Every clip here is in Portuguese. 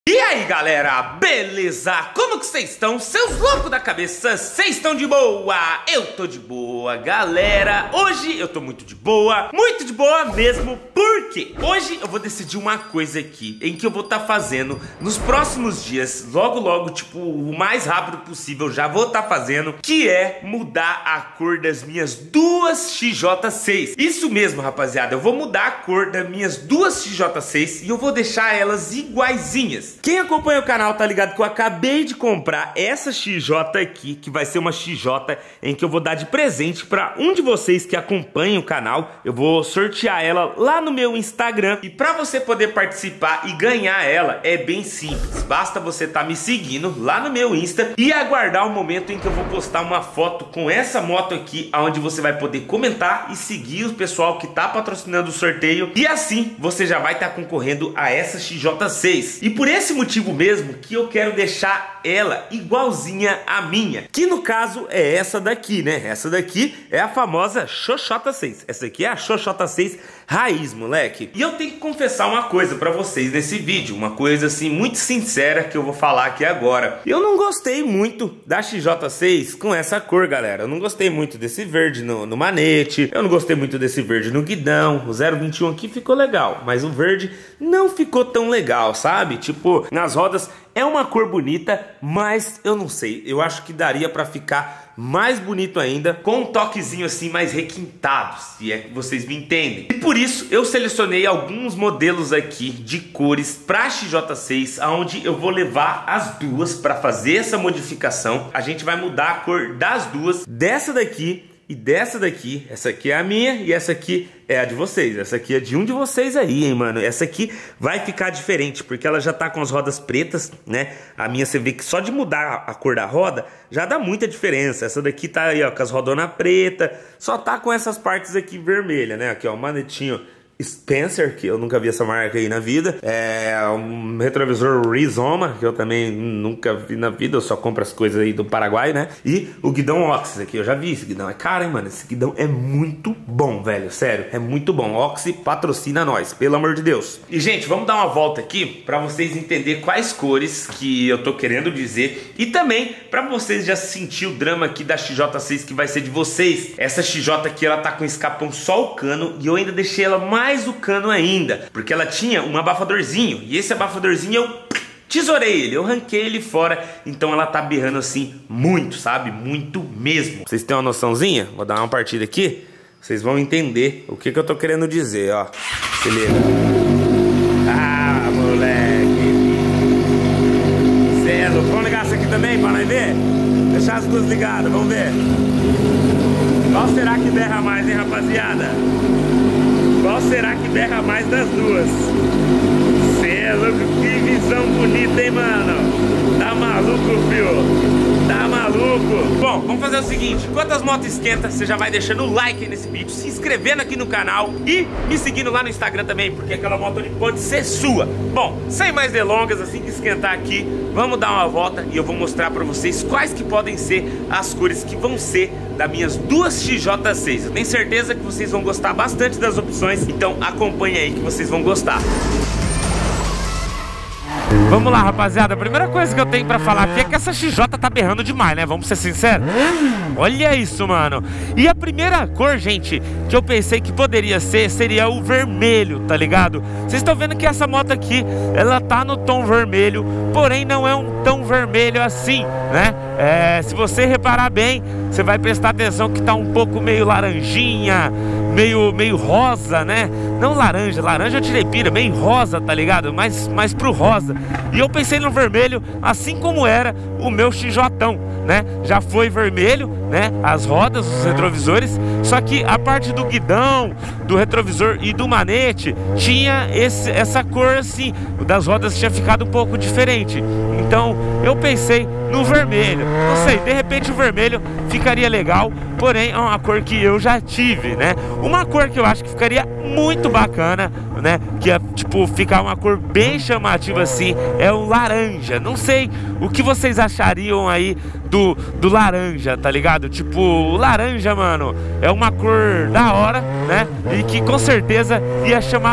E aí galera, beleza? Como que vocês estão? Seus loucos da cabeça, vocês estão de boa? Eu tô de boa, galera. Hoje eu tô muito de boa mesmo. Por quê? Hoje eu vou decidir uma coisa aqui, em que eu vou estar fazendo nos próximos dias, logo, tipo, o mais rápido possível, já vou estar fazendo, que é mudar a cor das minhas duas XJ6. Isso mesmo, rapaziada, eu vou mudar a cor das minhas duas XJ6 e eu vou deixar elas iguaizinhas. Quem acompanha o canal tá ligado que eu acabei de comprar essa XJ aqui, que vai ser uma XJ em que eu vou dar de presente pra um de vocês que acompanha o canal. Eu vou sortear ela lá no meu Instagram. E pra você poder participar e ganhar ela, é bem simples. Basta você tá me seguindo lá no meu Insta e aguardar o momento em que eu vou postar uma foto com essa moto aqui, onde você vai poder comentar e seguir o pessoal que tá patrocinando o sorteio. E assim você já vai estar concorrendo a essa XJ6. E por esse motivo mesmo que eu quero deixar ela igualzinha à minha, que no caso é essa daqui, né? Essa daqui é a famosa XJ6. Essa aqui é a XJ6 raiz, moleque. E eu tenho que confessar uma coisa pra vocês nesse vídeo, uma coisa assim muito sincera que eu vou falar aqui agora. Eu não gostei muito da XJ6 com essa cor, galera. Eu não gostei muito desse verde no manete, eu não gostei muito desse verde no guidão. O 021 aqui ficou legal, mas o verde não ficou tão legal, sabe? Tipo, nas rodas é uma cor bonita, mas eu não sei, eu acho que daria pra ficar mais bonito ainda, com um toquezinho assim mais requintado, se é que vocês me entendem. E por isso eu selecionei alguns modelos aqui de cores pra XJ6, aonde eu vou levar as duas pra fazer essa modificação. A gente vai mudar a cor das duas, dessa daqui e dessa daqui. Essa aqui é a minha e essa aqui é a de vocês. Essa aqui é de um de vocês aí, hein, mano. Essa aqui vai ficar diferente, porque ela já tá com as rodas pretas, né? A minha, você vê que só de mudar a cor da roda já dá muita diferença. Essa daqui tá aí, ó, com as rodonas preta, só tá com essas partes aqui vermelhas, né? Aqui, ó, o manetinho Spencer, que eu nunca vi essa marca aí na vida. É um retrovisor Rizoma, que eu também nunca vi na vida, eu só compro as coisas aí do Paraguai, né? E o guidão Oxy aqui, eu já vi esse guidão, é caro, hein, mano? Esse guidão é muito bom, velho, sério, é muito bom. Oxy patrocina nós, pelo amor de Deus. E, gente, vamos dar uma volta aqui pra vocês entenderem quais cores que eu tô querendo dizer e também pra vocês já sentir o drama aqui da XJ6 que vai ser de vocês. Essa XJ aqui, ela tá com escapão só o cano e eu ainda deixei ela mais o cano ainda, porque ela tinha um abafadorzinho e esse abafadorzinho eu tesourei ele, eu ranquei ele fora, então ela tá berrando assim muito, sabe? Muito mesmo. Vocês têm uma noçãozinha? Vou dar uma partida aqui, vocês vão entender o que eu tô querendo dizer, ó. Se liga. Ah, moleque. Celo, vamos ligar essa aqui também pra nós ver? Deixar as duas ligadas, vamos ver. Qual será que berra mais, hein, rapaziada? Qual será que berra mais das duas? Cê é louco, que visão bonita, hein, mano? Tá maluco, fio? Tá maluco? Bom, vamos fazer o seguinte, enquanto as motos esquentam, você já vai deixando o like aí nesse vídeo, se inscrevendo aqui no canal e me seguindo lá no Instagram também, porque aquela moto ali pode ser sua. Bom, sem mais delongas, assim que esquentar aqui, vamos dar uma volta e eu vou mostrar pra vocês quais que podem ser as cores que vão ser das minhas duas XJ6. Eu tenho certeza que vocês vão gostar bastante das opções, então acompanha aí que vocês vão gostar. Vamos lá, rapaziada, a primeira coisa que eu tenho pra falar aqui é que essa XJ tá berrando demais, né? Vamos ser sinceros. Olha isso, mano. E a primeira cor, gente, que eu pensei que poderia ser, seria o vermelho, tá ligado? Vocês estão vendo que essa moto aqui, ela tá no tom vermelho, porém não é um tão vermelho assim, né? Se você reparar bem, você vai prestar atenção que tá um pouco meio laranjinha, meio rosa, né? Não laranja, laranja eu tirei pira, meio rosa, tá ligado? Mais pro rosa. E eu pensei no vermelho, assim como era o meu XJ-tão, né? Já foi vermelho, né? As rodas, os retrovisores, só que a parte do guidão, do retrovisor e do manete tinha essa cor assim, das rodas tinha ficado um pouco diferente. Então eu pensei no vermelho, não sei, de repente o vermelho ficaria legal, porém é uma cor que eu já tive, né? Uma cor que eu acho que ficaria muito bacana, né? Que é tipo ficar uma cor bem chamativa assim, é o laranja. Não sei o que vocês achariam aí do laranja, tá ligado? Tipo, o laranja, mano, é uma cor da hora, né? E que com certeza ia chamar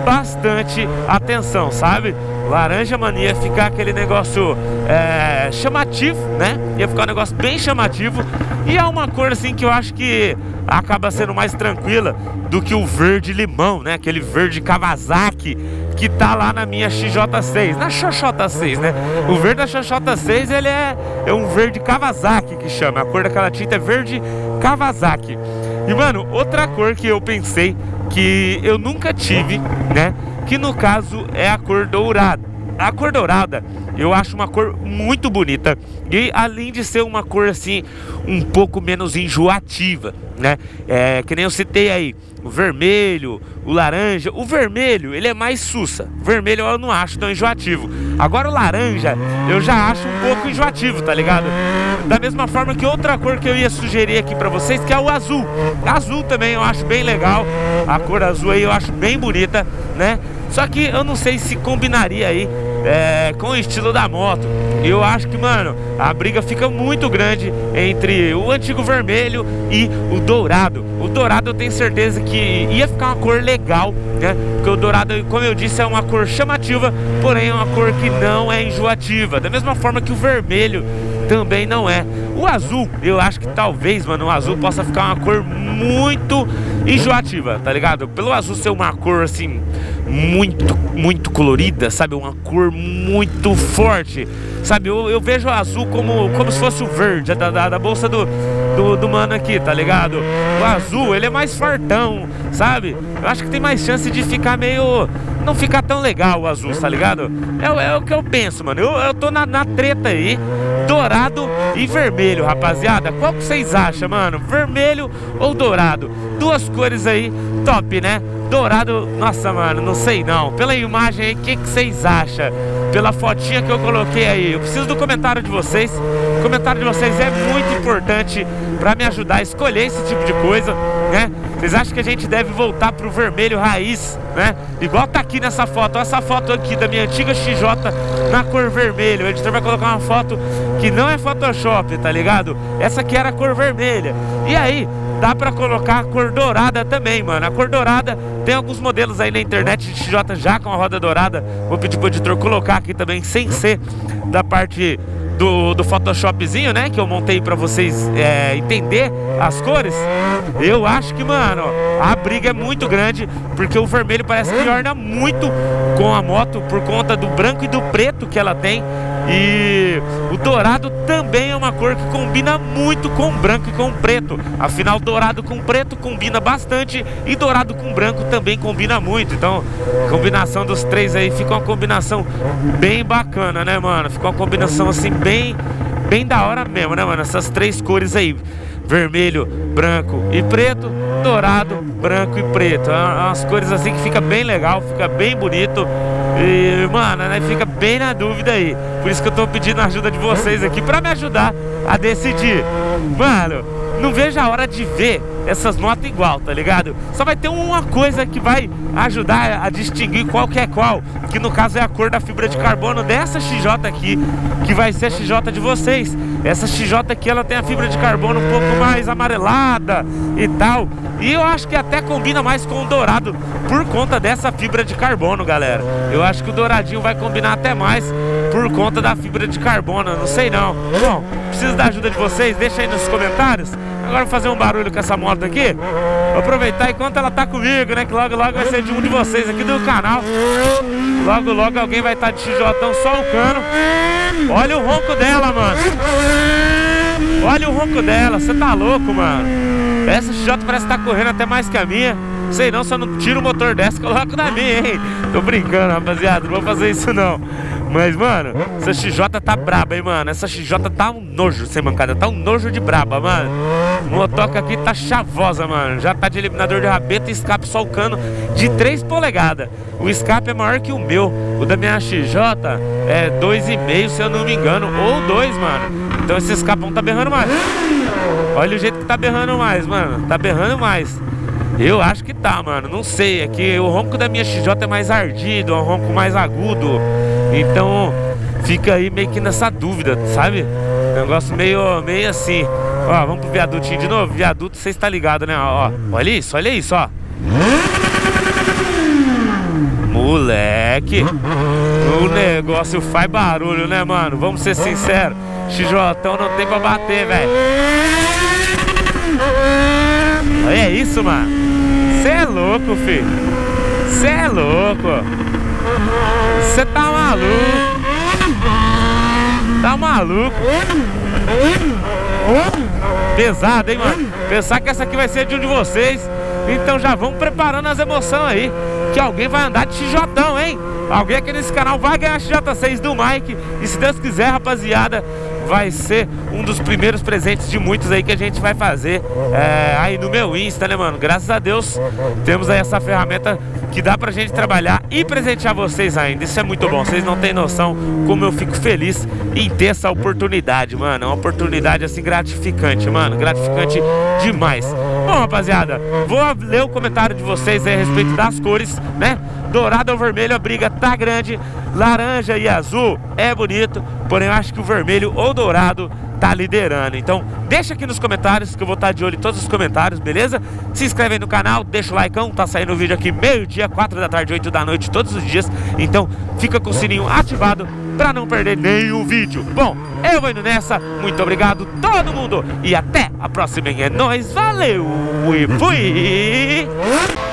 bastante atenção, sabe? Laranja, mano, ia ficar aquele negócio chamativo, né? Ia ficar um negócio bem chamativo. E é uma cor assim que eu acho que acaba sendo mais tranquila do que o verde limão, né? Aquele verde Kawasaki que tá lá na minha XJ6, na XJ6, né? O verde da XJ6, ele é um verde Kawasaki que chama. A cor daquela tinta é verde Kawasaki. E, mano, outra cor que eu pensei que eu nunca tive, né? Que no caso é a cor dourada. A cor dourada eu acho uma cor muito bonita. E além de ser uma cor assim um pouco menos enjoativa, né? Que nem eu citei aí, o vermelho, o laranja. O vermelho, ele é mais sussa. O vermelho eu não acho tão enjoativo. Agora o laranja eu já acho um pouco enjoativo, tá ligado? Da mesma forma que outra cor que eu ia sugerir aqui pra vocês, que é o azul. Azul também eu acho bem legal. A cor azul aí eu acho bem bonita, né? Só que eu não sei se combinaria aí com o estilo da moto. Eu acho que, mano, a briga fica muito grande entre o antigo vermelho e o dourado. O dourado eu tenho certeza que ia ficar uma cor legal, né? Porque o dourado, como eu disse, é uma cor chamativa, porém é uma cor que não é enjoativa. Da mesma forma que o vermelho também não é. O azul, eu acho que talvez, mano, o azul possa ficar uma cor muito enjoativa, tá ligado? Pelo azul ser uma cor assim muito colorida, sabe? Uma cor muito forte, sabe? Eu vejo o azul como se fosse o verde da bolsa do mano aqui, tá ligado? O azul, ele é mais fortão, sabe? Eu acho que tem mais chance de ficar meio... não ficar tão legal o azul, tá ligado? É o que eu penso, mano. Eu tô na treta aí, dourado e vermelho, rapaziada. Qual que vocês acham, mano? Vermelho ou dourado? Duas cores aí, top, né? Dourado, nossa, mano, não sei não. Pela imagem aí, o que vocês acham? Pela fotinha que eu coloquei aí. Eu preciso do comentário de vocês. O comentário de vocês é muito importante pra me ajudar a escolher esse tipo de coisa, né? Vocês acham que a gente deve voltar pro vermelho raiz, né? Igual tá aqui nessa foto. Olha essa foto aqui da minha antiga XJ na cor vermelha. O editor vai colocar uma foto que não é Photoshop, tá ligado? Essa aqui era a cor vermelha. E aí, dá pra colocar a cor dourada também, mano. A cor dourada, tem alguns modelos aí na internet de XJ já com a roda dourada. Vou pedir pro editor colocar aqui também, sem ser da parte do Photoshopzinho, né? Que eu montei pra vocês entender as cores. Eu acho que, mano, a briga é muito grande, porque o vermelho parece que orna muito com a moto por conta do branco e do preto que ela tem. E o dourado também é uma cor que combina muito com branco e com preto. Afinal, dourado com preto combina bastante e dourado com branco também combina muito. Então, a combinação dos três aí fica uma combinação bem bacana, né, mano? Fica uma combinação assim bem da hora mesmo, né, mano? Essas três cores aí, vermelho, branco e preto, dourado, branco e preto. É umas cores assim que fica bem legal, fica bem bonito. E, mano, né, fica bem na dúvida aí. Por isso que eu tô pedindo a ajuda de vocês aqui pra me ajudar a decidir. Mano, não vejo a hora de ver essas motos igual, tá ligado? Só vai ter uma coisa que vai ajudar a distinguir qual que é qual, que no caso é a cor da fibra de carbono dessa XJ aqui, que vai ser a XJ de vocês. Essa XJ aqui, ela tem a fibra de carbono um pouco mais amarelada e tal. E eu acho que até combina mais com o dourado por conta dessa fibra de carbono, galera. Eu acho que o douradinho vai combinar até mais por conta da fibra de carbono, não sei não. Bom, preciso da ajuda de vocês, deixa aí nos comentários. Agora vou fazer um barulho com essa moto aqui. Vou aproveitar enquanto ela tá comigo, né? Que logo vai ser de um de vocês aqui do canal. Logo alguém vai estar de XJão só o cano. Olha o ronco dela, mano. Olha o ronco dela, você tá louco, mano. Essa XJ parece que tá correndo até mais que a minha. Sei não, só não tiro o motor dessa e coloco na minha, hein. Tô brincando, rapaziada, não vou fazer isso não. Mas, mano, essa XJ tá braba, hein, mano. Essa XJ tá um nojo, sem mancada. Tá um nojo de braba, mano. O motoca aqui tá chavosa, mano. Já tá de eliminador de rabeta e escape só o cano de 3 polegadas. O escape é maior que o meu. O da minha XJ é 2,5, se eu não me engano. Ou 2, mano. Então esse escapão tá berrando mais. Olha o jeito que tá berrando mais, mano. Tá berrando mais. Eu acho que tá, mano. Não sei. É que o ronco da minha XJ é mais ardido. É um ronco mais agudo. Então fica aí meio que nessa dúvida, sabe? Negócio meio assim. Ó, vamos pro viadutinho de novo. Viaduto, você está ligado, né? Ó, olha isso, ó. Moleque, o negócio faz barulho, né, mano? Vamos ser sinceros, XJão não tem pra bater, velho. É isso, mano. Cê é louco, filho. Cê é louco. Cê tá maluco. Tá maluco. Pesado, hein, mano? Pensar que essa aqui vai ser de um de vocês. Então já vão preparando as emoções aí, que alguém vai andar de XJão, hein? Alguém aqui nesse canal vai ganhar XJ6 do Mike. E se Deus quiser, rapaziada, vai ser um dos primeiros presentes de muitos aí que a gente vai fazer aí no meu Insta, né, mano? Graças a Deus temos aí essa ferramenta que dá pra gente trabalhar e presentear vocês ainda. Isso é muito bom, vocês não têm noção como eu fico feliz em ter essa oportunidade, mano. É uma oportunidade assim gratificante, mano, gratificante demais. Bom, rapaziada, vou ler o comentário de vocês aí a respeito das cores, né? Dourado ou vermelho, a briga tá grande. Laranja e azul é bonito, porém eu acho que o vermelho ou dourado tá liderando. Então deixa aqui nos comentários que eu vou estar de olho em todos os comentários, beleza? Se inscreve aí no canal, deixa o likeão. Tá saindo o vídeo aqui meio-dia, 4 da tarde, 8 da noite, todos os dias. Então fica com o sininho ativado pra não perder nenhum vídeo. Bom, eu vou indo nessa. Muito obrigado todo mundo e até a próxima. É nóis, valeu e fui!